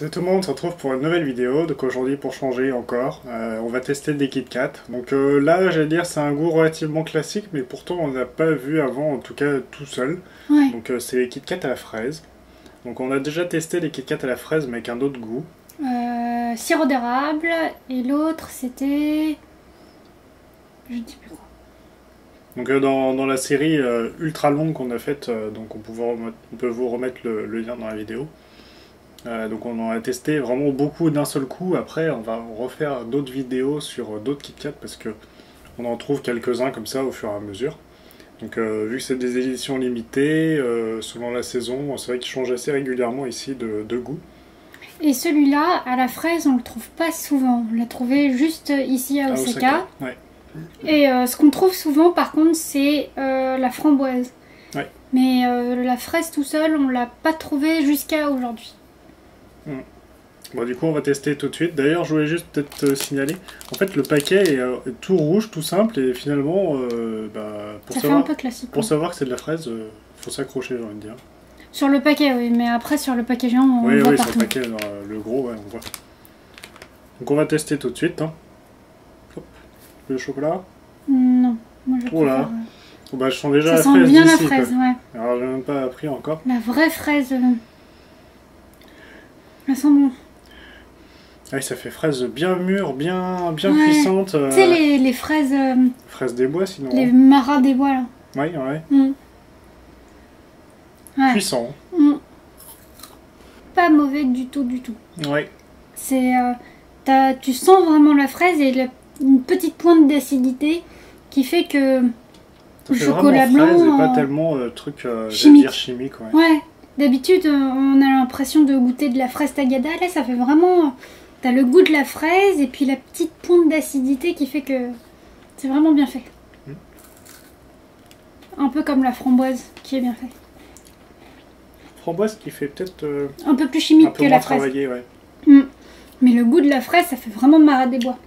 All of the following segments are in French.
Salut tout le monde, on se retrouve pour une nouvelle vidéo. Donc aujourd'hui, pour changer encore, on va tester des Kit Kat. Donc là, j'allais dire, c'est un goût relativement classique, mais pourtant on n'a pas vu avant, en tout cas tout seul. Ouais. Donc c'est les Kit Kat à la fraise. Donc on a déjà testé les Kit Kat à la fraise, mais avec un autre goût. Sirop d'érable et l'autre c'était... Je ne sais plus quoi. Donc dans la série ultra longue qu'on a faite, donc on peut vous remettre le lien dans la vidéo. Donc on en a testé vraiment beaucoup d'un seul coup. Après on va refaire d'autres vidéos sur d'autres Kit Kat parce que on en trouve quelques-uns comme ça au fur et à mesure. Donc vu que c'est des éditions limitées, selon la saison, c'est vrai qu'ils changent assez régulièrement ici de goût. Et celui-là, à la fraise, on le trouve pas souvent. On l'a trouvé juste ici à Osaka. Ouais. Et ce qu'on trouve souvent par contre c'est la framboise. Ouais. Mais la fraise tout seul, on l'a pas trouvé jusqu'à aujourd'hui. Bon, du coup on va tester tout de suite. D'ailleurs je voulais juste peut-être signaler, en fait le paquet est tout rouge, tout simple, et finalement Ça fait un peu classique. Pour savoir que c'est de la fraise, faut s'accrocher, j'ai envie de dire. Sur le paquet, oui, mais après sur le paquet géant, on voit oui, partout. sur le paquet, le gros, ouais, on voit. Donc on va tester tout de suite. Hein. Hop. Le chocolat. Non, moi je Oh là. préfère, Oh, bah, je sens déjà ça la sent fraise bien la d'ici, fraise, quoi. ouais. Alors j'ai même pas appris encore. La vraie fraise. Elle sent bon. Ah, ça fait fraise bien mûre, bien Ouais. puissante. Tu sais les fraises, Fraise des bois sinon. les maras des bois là. Ouais, ouais. Ouais. Puissant. Pas mauvais du tout, du tout. Ouais. C'est, tu sens vraiment la fraise et une petite pointe d'acidité qui fait que Ça le fait chocolat vraiment fraise blanc. et pas tellement truc chimique. dire chimique, ouais. Ouais. D'habitude, on a l'impression de goûter de la fraise tagada. Là, ça fait vraiment. T'as le goût de la fraise et puis la petite pointe d'acidité qui fait que c'est vraiment bien fait. Un peu comme la framboise qui est bien fait. Framboise qui fait peut-être Un peu plus un chimique peu que moins la fraise. travaillé, ouais. Mais le goût de la fraise, ça fait vraiment marat des bois.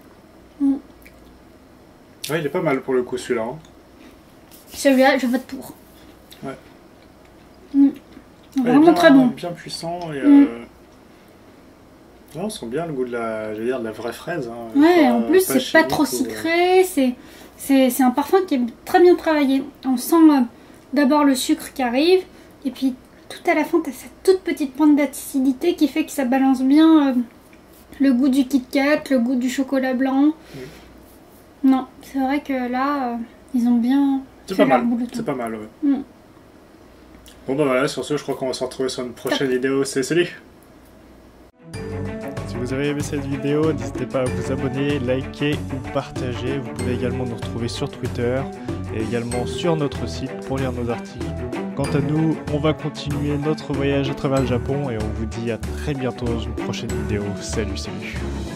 Ouais, il est pas mal pour le coup celui-là. Hein. Celui-là, je vote pour. Ouais. Vraiment bien, très bon. Bien puissant et non, on sent bien le goût de la vraie fraise. Hein. Ouais, Pas- en plus, pas c'est pas chimique trop ou- sucré. C'est un parfum qui est très bien travaillé. On sent d'abord le sucre qui arrive et puis tout à la fin, t'as cette toute petite pointe d'acidité qui fait que ça balance bien le goût du Kit Kat, le goût du chocolat blanc. Non, c'est vrai que là, ils ont bien C'est fait pas leur mal. boulot. C'est pas mal, ouais. Bon bah voilà, sur ce, je crois qu'on va se retrouver sur une prochaine vidéo. C'est salut. Si vous avez aimé cette vidéo, n'hésitez pas à vous abonner, liker ou partager. Vous pouvez également nous retrouver sur Twitter et également sur notre site pour lire nos articles. Quant à nous, on va continuer notre voyage à travers le Japon et on vous dit à très bientôt dans une prochaine vidéo. Salut, salut.